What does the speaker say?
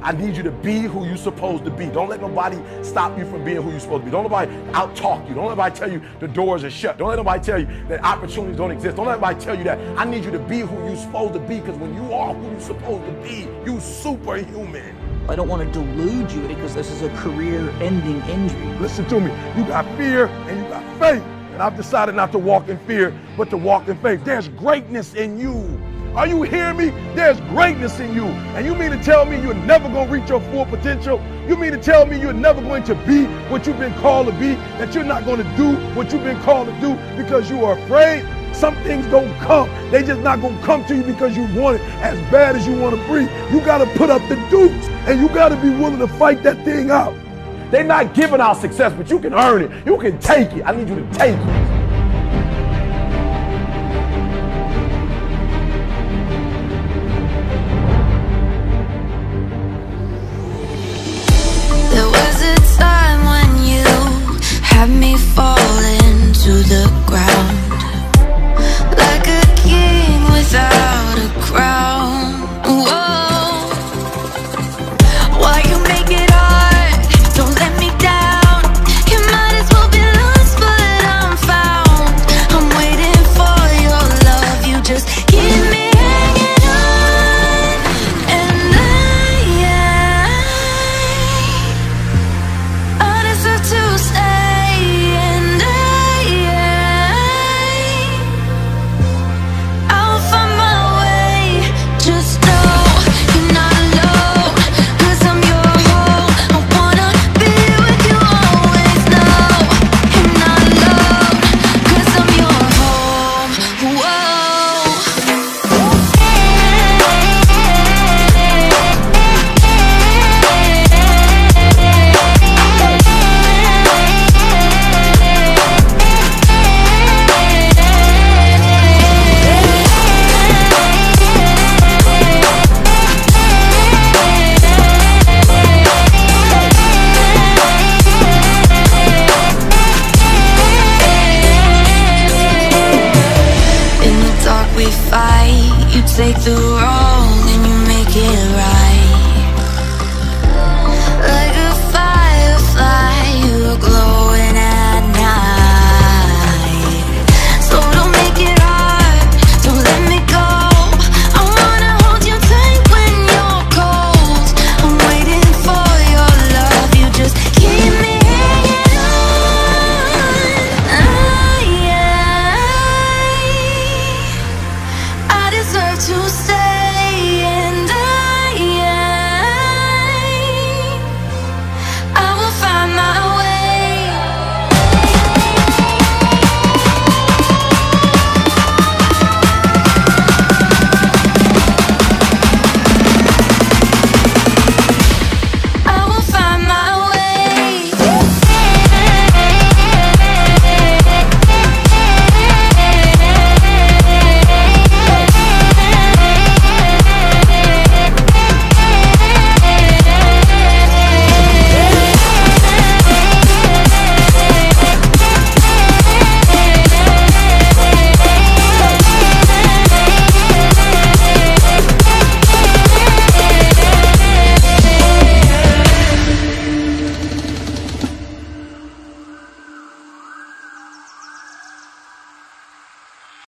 I need you to be who you're supposed to be. Don't let nobody stop you from being who you're supposed to be. Don't let nobody out-talk you. Don't let nobody tell you the doors are shut. Don't let nobody tell you that opportunities don't exist. Don't let nobody tell you that. I need you to be who you're supposed to be, because when you are who you're supposed to be, you superhuman. I don't want to delude you because this is a career-ending injury. Listen to me. You got fear and you got faith. And I've decided not to walk in fear, but to walk in faith. There's greatness in you. Are you hearing me? There's greatness in you. And you mean to tell me you're never going to reach your full potential? You mean to tell me you're never going to be what you've been called to be? That you're not going to do what you've been called to do because you are afraid? Some things don't come. They just not going to come to you because you want it as bad as you want to breathe. You got to put up the dukes, and you got to be willing to fight that thing out. They're not giving out success, but you can earn it. You can take it. I need you to take it.